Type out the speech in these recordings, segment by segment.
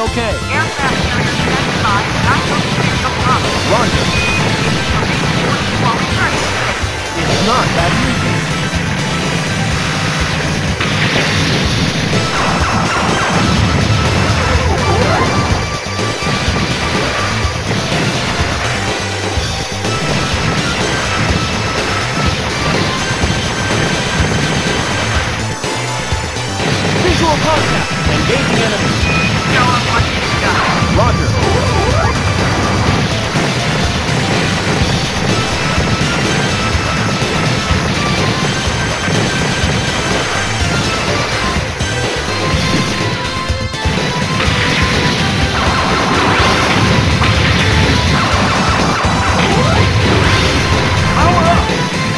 Okay. Aircraft carrier standing by, not located in Oklahoma. Roger. While returning to base. It's not that easy. Visual contact. Engaging enemy. Show 'em what you've got. Roger. Power up.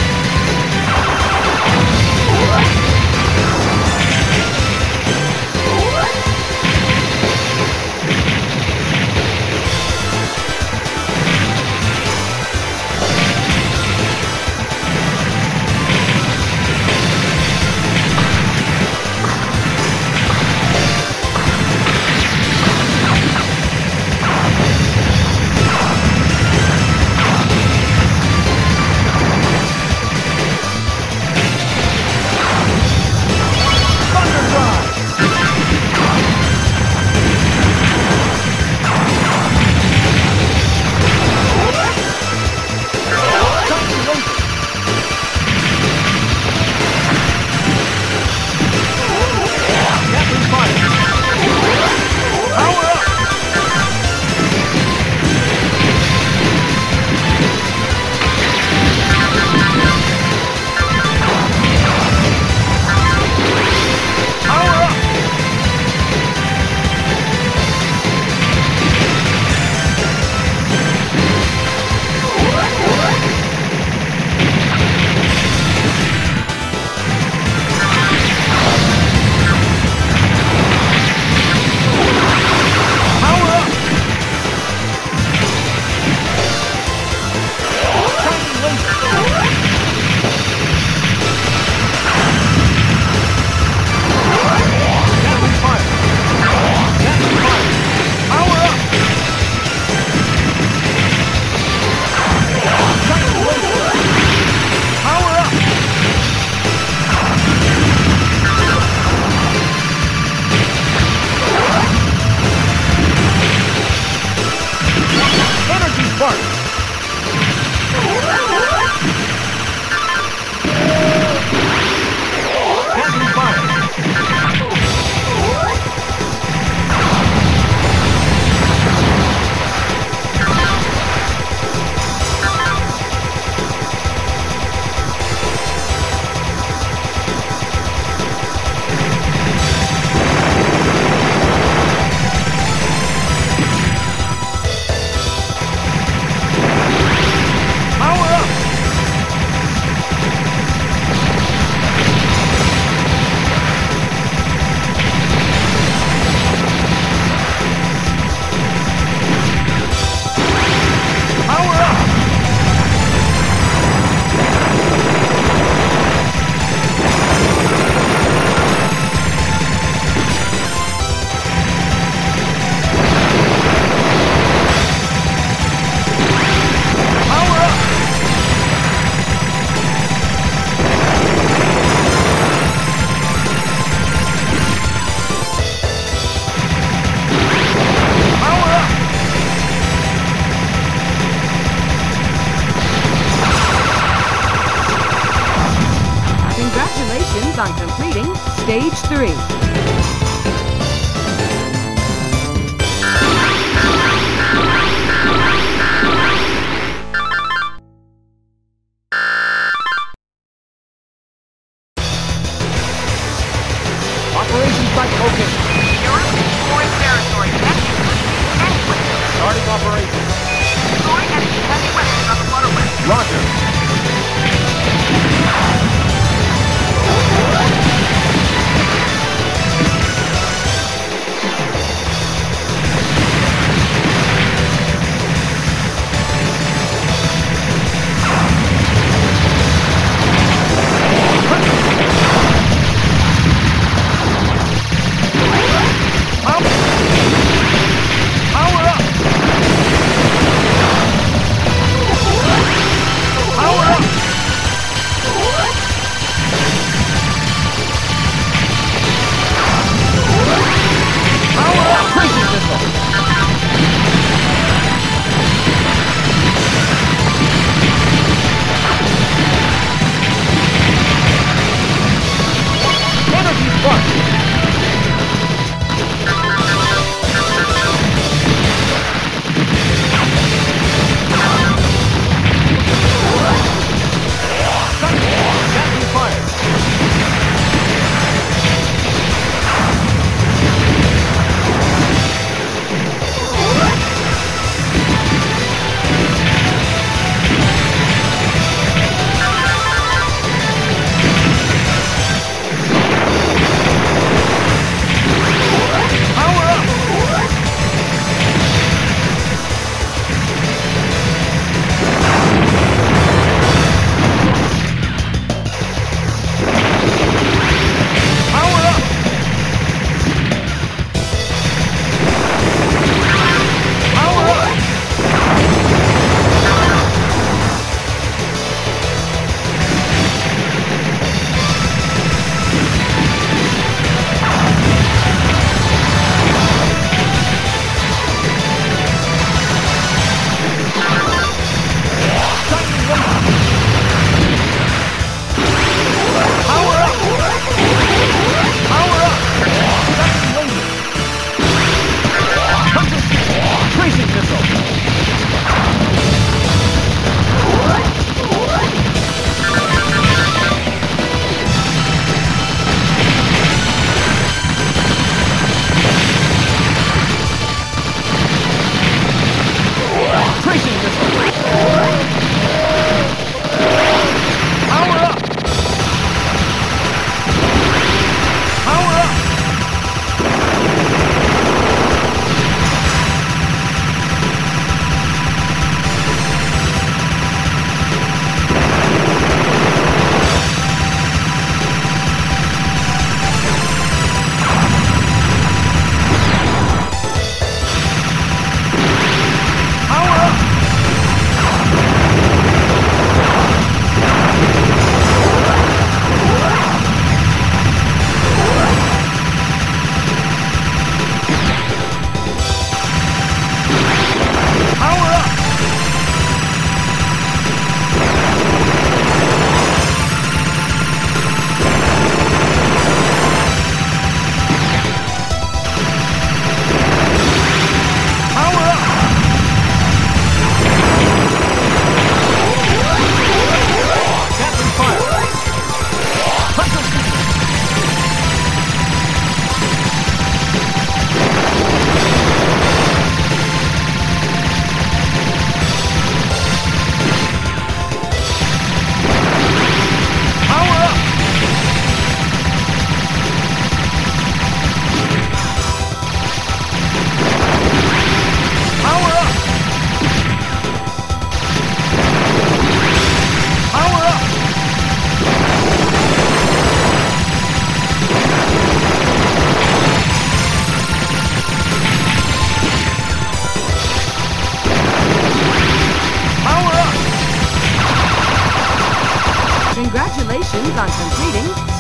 Thunder drive. Titan laser. Captain fire. Power up. Power up. Power up. Titan laser. Captain fire. Captain fire. Power up. Titan laser. Power up. Energy spark. Captain fire. Power up. Power up. Power up. Power up. Congratulations on completing Stage 3. Operation site located. You're in foreign territory. That's anyway. Starting operation. Destroy enemy heavy weapons on the waterway. Roger.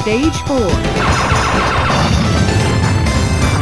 Stage 4.